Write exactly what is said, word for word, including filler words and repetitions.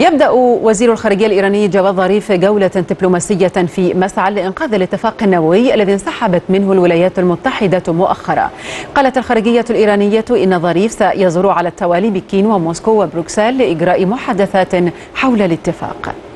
يبدأ وزير الخارجية الإيراني جواد ظريف جولة دبلوماسية في مسعى لإنقاذ الاتفاق النووي الذي انسحبت منه الولايات المتحدة مؤخرا. قالت الخارجية الإيرانية إن ظريف سيزور على التوالي بكين وموسكو وبروكسل لإجراء محادثات حول الاتفاق.